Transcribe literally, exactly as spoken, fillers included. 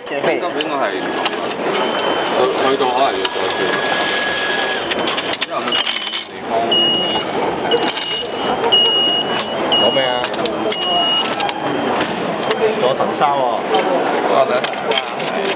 今應該係去去到可能要再轉，因為去地方攞咩啊？攞藤沙喎。 我等。